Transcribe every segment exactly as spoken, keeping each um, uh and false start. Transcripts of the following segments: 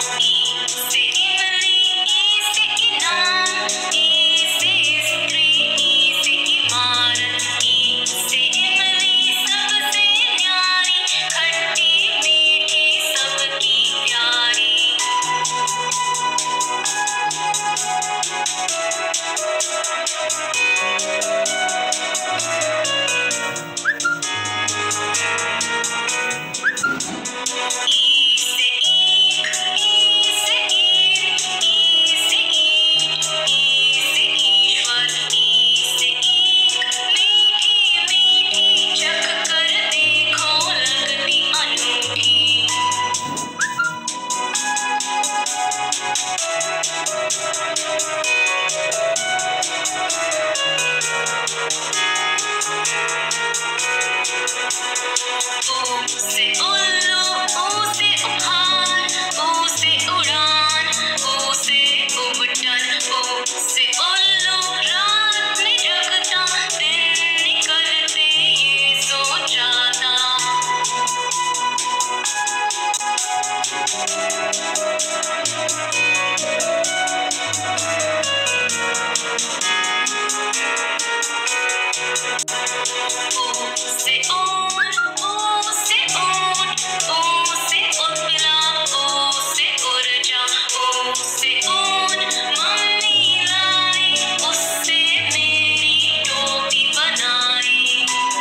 ई से इमली, ई से इनाम, ई से स्त्री, ई से इमारत, ई से इमली सबसे न्यारी, खट्टी मीठी सबकी प्यारी। ई से ईख, ई से ईर, ई से ईट, ई से ईश्वर, ई से ईख मीठी मीठी चख कर देखो लगती अनूठी। ओ से उल्लू, ओ से उपहार, ओ से उड़ान, ओ से उबटन, ओ से उल्लू रात में जगता, दिन निकलते ये सो जाता। ओ से ओर, ओ से ऊंट, ओ से उतला, ओ से ऊर्जा, ओ से ऊन मम्मी लाई, उससे मेरी टोपी बनाई।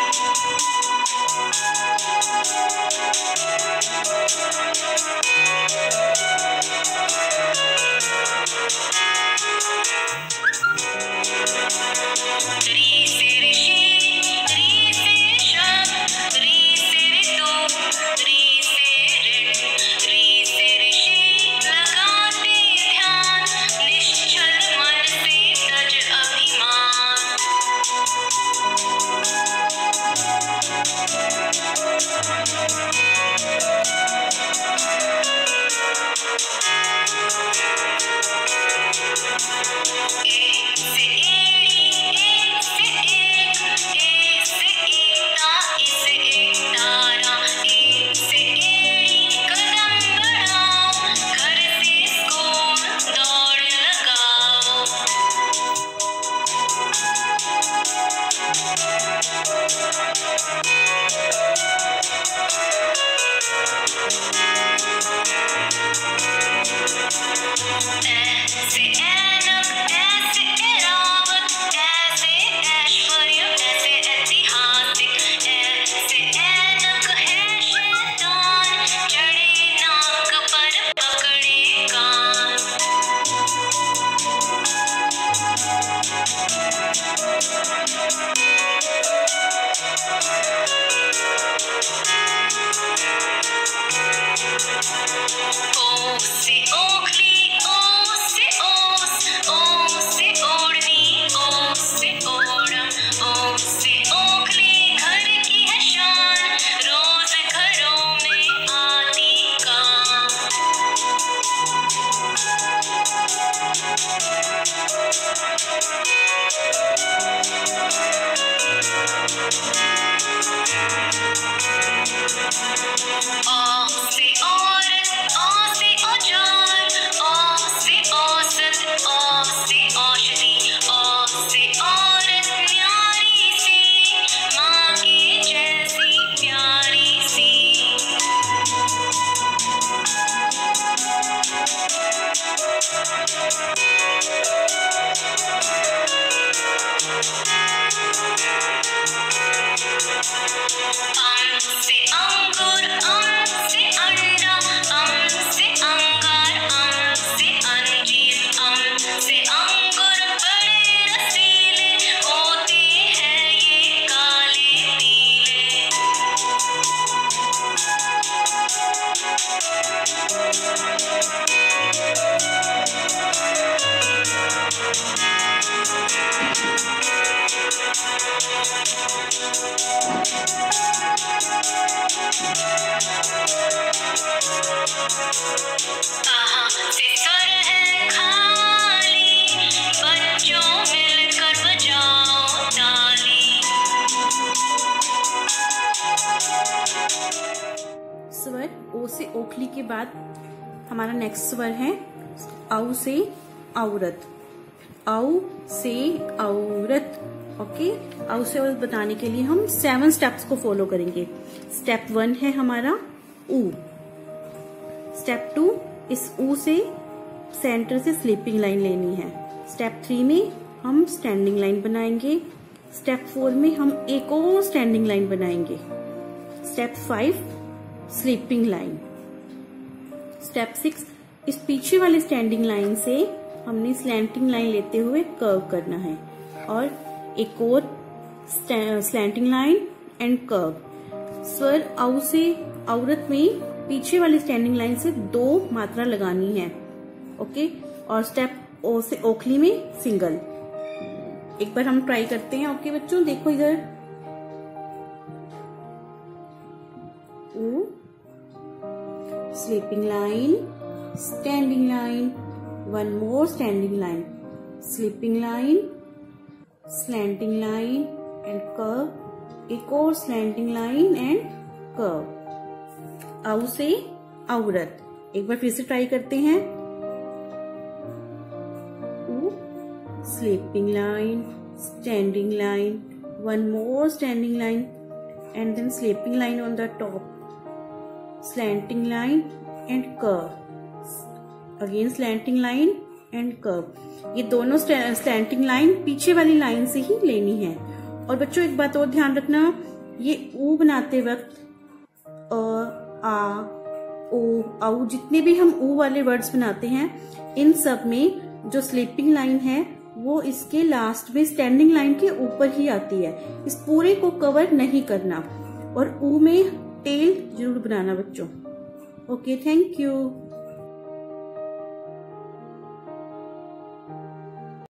री से ऋषि, री से शब्द, री से ऋतु, री से ऋण, री से ऋषि लगाते ध्यान, निश्चल मन से तज अभिमान। ए से एड़ी, ए से एक, ए से एकता, ए से एक तारा, ए से एड़ी कदम बढ़ाओ, घर से स्कूल दौड़ लगाओ। ए से ऐनक, ए से एरावत, ए से ऐश्वर्य, ए से ऐतिहासिक, ए से ऐनक है शैतान, चढ़े नाक पर पकड़े कान। ओ से ओखली, ओ से ओस, ओ से ओढ़नी, ओ से ओढ़म, ओ से ओखली घर की है शान, रोज घरों में आती काम। ओ से औरत, ओ से औजार, ओ से औसत, ओ से औषधि, ओ से औरत न्यारी सी, माँ के जैसी प्यारी सी। अम से अंगूर, अम से अंडा, अम से अंगार, अम से अंजीर, अम से अंगूर बड़े रसीले, होते हैं ये काले पीले। कहाँ से स्वर है खाली, बच्चों मिलकर बजाओ ताली। स्वर ओ से ओखली के बाद हमारा नेक्स्ट स्वर है औ से औरत, औ से औरत। ओके, औ से औरत बताने के लिए हम सेवन स्टेप्स को फॉलो करेंगे। स्टेप वन है हमारा ऊ। स्टेप टू, इस ऊ से सेंटर से स्लीपिंग लाइन लेनी है। स्टेप थ्री में हम स्टैंडिंग लाइन बनाएंगे। स्टेप फोर में हम एक और स्टैंडिंग लाइन बनाएंगे। Step five sleeping line. Step six, इस पीछे वाले स्टैंडिंग लाइन से हमने स्लैंटिंग लाइन लेते हुए कर्व करना है, और एक और स्लैंटिंग लाइन एंड कर्व। स्वर औ से औरत में पीछे वाली स्टैंडिंग लाइन से दो मात्रा लगानी है। ओके, और स्टेप ओ से ओखली में सिंगल। एक बार हम ट्राई करते हैं। ओके बच्चों, देखो इधर, ओ, sleeping line, standing line, one more standing line, sleeping line, slanting line and curve, एक और स्लैंटिंग लाइन एंड कर्व। औ से औरत। एक बार फिर से ट्राई करते हैं। ऊ, sleeping line, standing line, one more standing line and then sleeping line on the top, slanting line and curve, again slanting line and curve. ये दोनों स्लैंटिंग लाइन पीछे वाली लाइन से ही लेनी है। और बच्चों एक बात और ध्यान रखना, ये ऊ बनाते वक्त अ, आ, ओ, औ, जितने भी हम ऊ वाले वर्ड्स बनाते हैं, इन सब में जो स्लीपिंग लाइन है वो इसके लास्ट में स्टैंडिंग लाइन के ऊपर ही आती है। इस पूरे को कवर नहीं करना, और ऊ में टेल जरूर बनाना बच्चों। Okay, thank you.